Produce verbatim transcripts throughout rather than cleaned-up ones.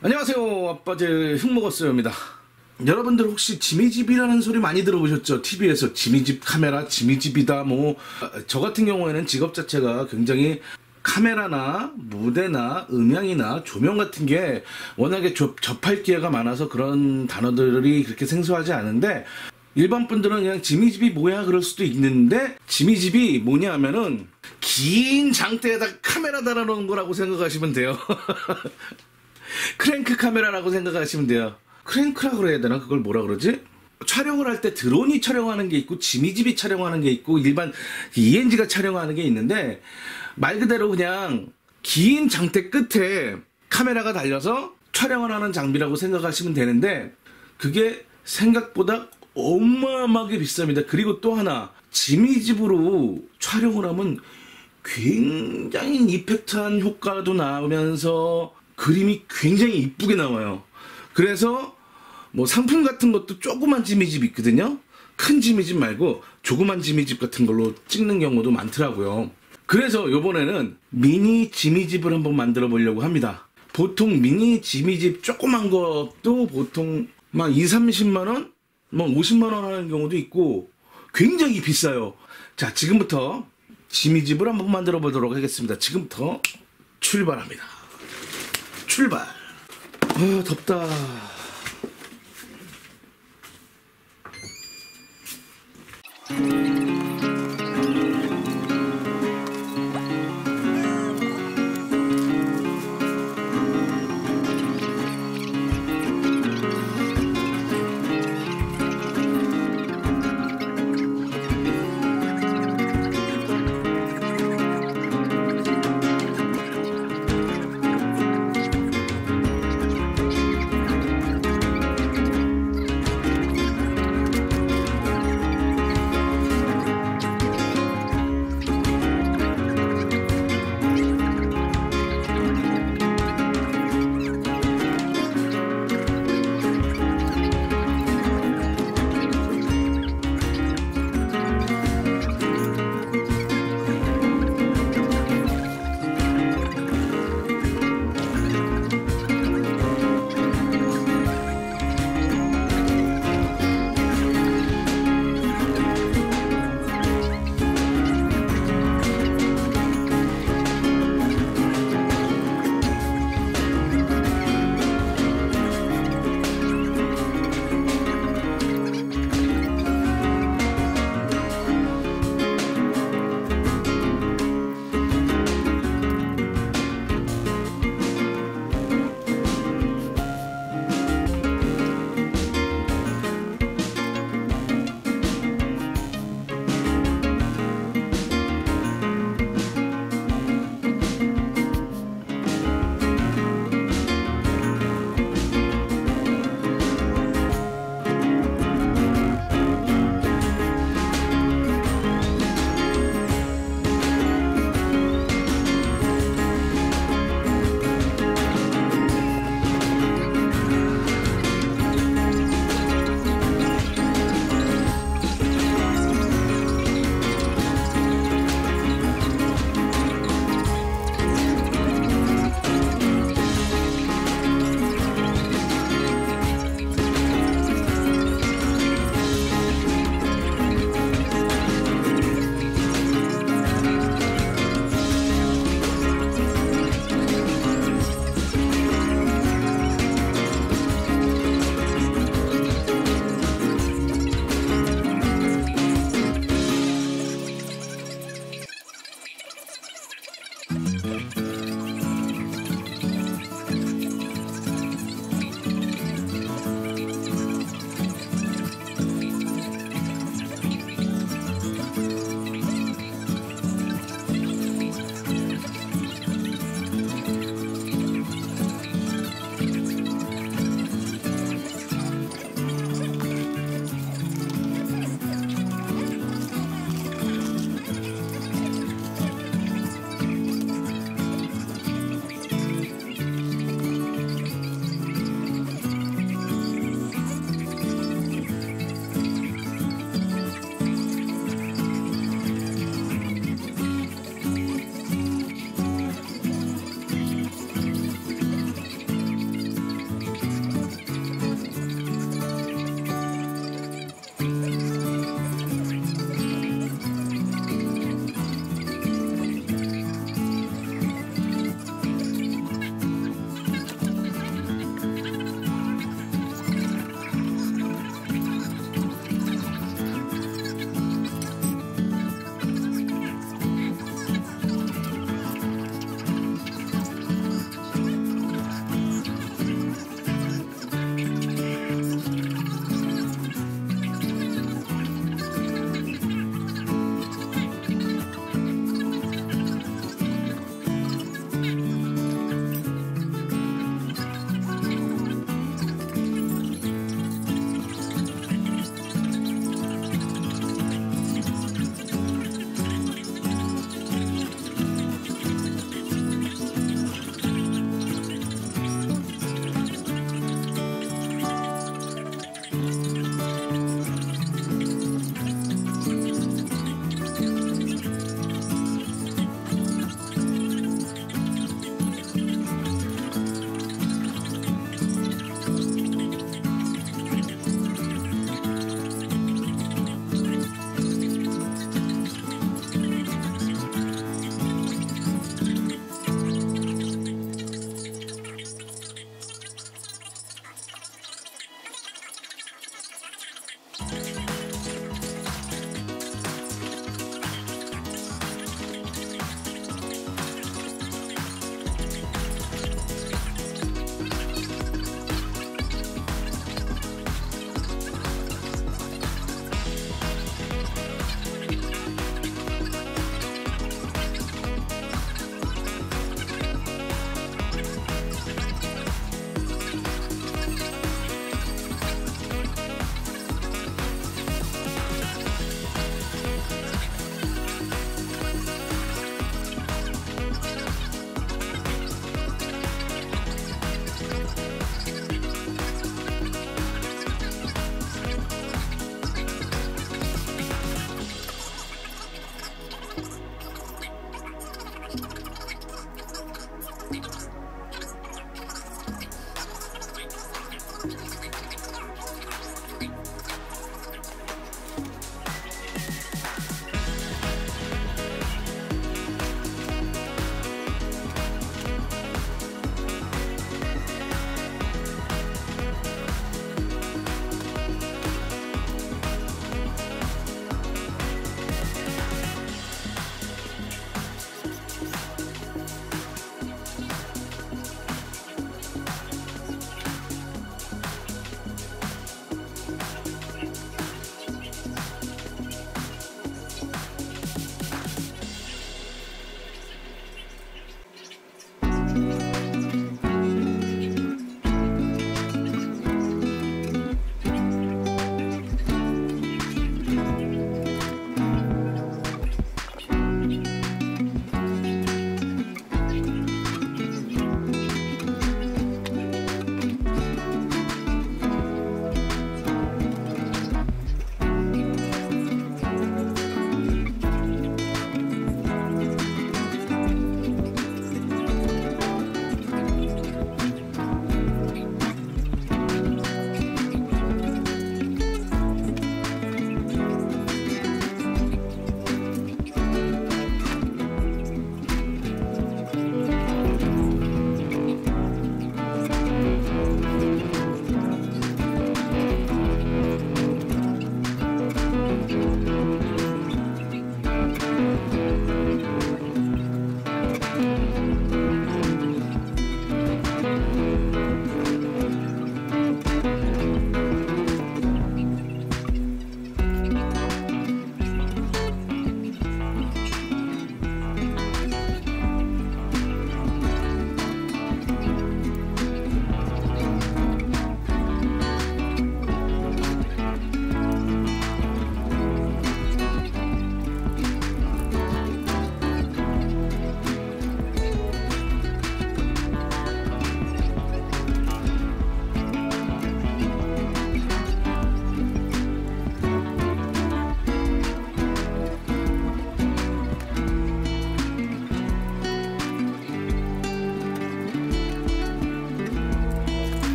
안녕하세요. 아빠제 흉먹었어요입니다. 여러분들 혹시 지미집이라는 소리 많이 들어보셨죠? 티비에서 지미집 카메라, 지미집이다 뭐. 저 같은 경우에는 직업 자체가 굉장히 카메라나 무대나 음향이나 조명 같은 게 워낙에 접, 접할 기회가 많아서 그런 단어들이 그렇게 생소하지 않은데, 일반 분들은 그냥 지미집이 뭐야 그럴 수도 있는데, 지미집이 뭐냐 하면은 긴 장대에다 카메라 달아놓은 거라고 생각하시면 돼요. 크랭크 카메라라고 생각하시면 돼요. 크랭크라고 그래야 되나? 그걸 뭐라 그러지? 촬영을 할 때 드론이 촬영하는 게 있고 지미집이 촬영하는 게 있고 일반 이엔지가 촬영하는 게 있는데, 말 그대로 그냥 긴 장대 끝에 카메라가 달려서 촬영을 하는 장비라고 생각하시면 되는데, 그게 생각보다 어마어마하게 비쌉니다. 그리고 또 하나, 지미집으로 촬영을 하면 굉장히 이펙트한 효과도 나오면서 그림이 굉장히 이쁘게 나와요. 그래서 뭐 상품 같은 것도 조그만 지미집 있거든요. 큰 지미집 말고 조그만 지미집 같은 걸로 찍는 경우도 많더라고요. 그래서 요번에는 미니 지미집을 한번 만들어 보려고 합니다. 보통 미니 지미집 조그만 것도 보통 막 이삼십만 원? 뭐 오십만 원 하는 경우도 있고 굉장히 비싸요. 자, 지금부터 지미집을 한번 만들어 보도록 하겠습니다. 지금부터 출발합니다. 출발. 아, 덥다.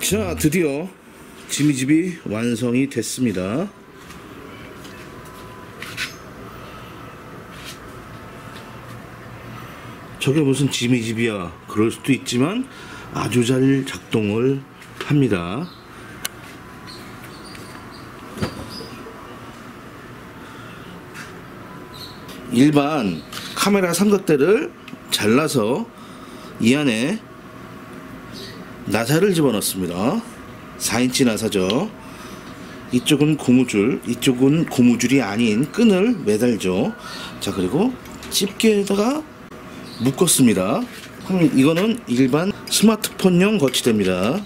자, 드디어 지미집이 완성이 됐습니다. 저게 무슨 지미집이야 그럴 수도 있지만 아주 잘 작동을 합니다. 일반 카메라 삼각대를 잘라서 이 안에 나사를 집어넣습니다. 사 인치 나사죠. 이쪽은 고무줄, 이쪽은 고무줄이 아닌 끈을 매달죠. 자, 그리고 집게에다가 묶었습니다. 이거는 일반 스마트폰용 거치대입니다.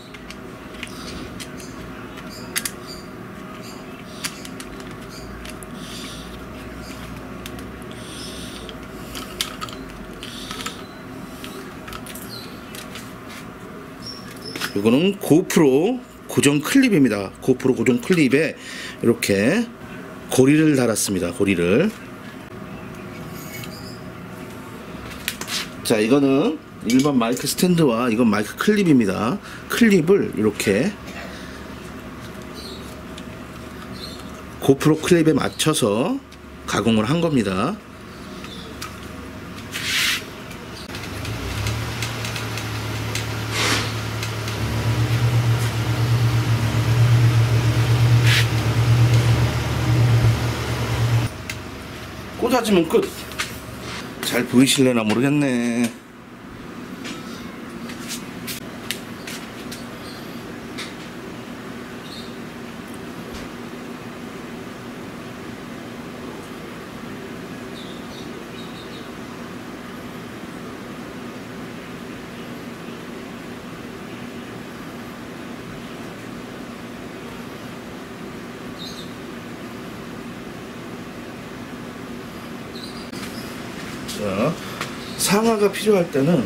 이거는 고프로 고정 클립입니다. 고프로 고정 클립에 이렇게 고리를 달았습니다. 고리를. 자, 이거는 일반 마이크 스탠드와 이건 마이크 클립입니다. 클립을 이렇게 고프로 클립에 맞춰서 가공을 한 겁니다. 꽂아주면 끝. 잘 보이실래나 모르겠네. 자, 상하가 필요할 때는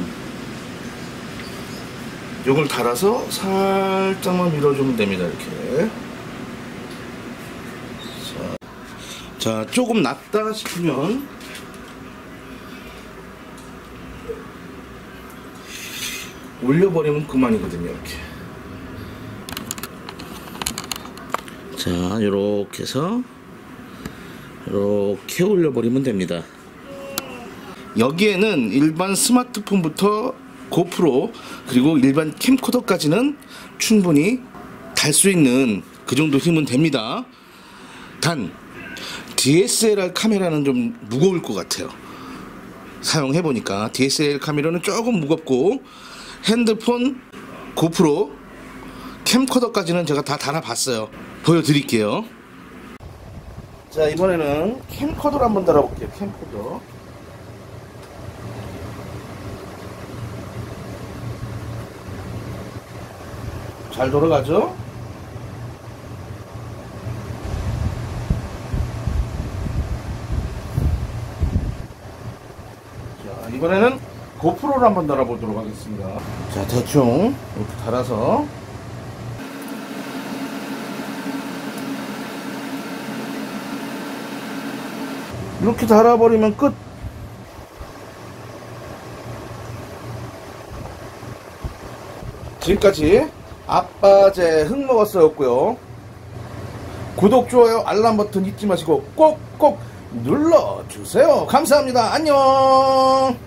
요걸 달아서 살짝만 밀어주면 됩니다. 이렇게. 자, 자, 조금 낫다 싶으면 올려버리면 그만이거든요. 이렇게. 자, 요렇게 해서 이렇게 올려버리면 됩니다. 여기에는 일반 스마트폰부터 고프로 그리고 일반 캠코더까지는 충분히 달 수 있는 그 정도 힘은 됩니다. 단 디에스엘알 카메라는 좀 무거울 것 같아요. 사용해보니까 디에스엘알 카메라는 조금 무겁고 핸드폰, 고프로, 캠코더까지는 제가 다 달아봤어요. 보여드릴게요. 자, 이번에는 캠코더를 한번 달아볼게요. 캠코더. 잘 돌아가죠? 자, 이번에는 고프로를 한번 달아보도록 하겠습니다. 자, 대충 이렇게 달아서 이렇게 달아버리면 끝. 지금까지 아빠제 흑먹었어였고요. 구독, 좋아요, 알람 버튼 잊지 마시고 꼭꼭 눌러주세요. 감사합니다. 안녕.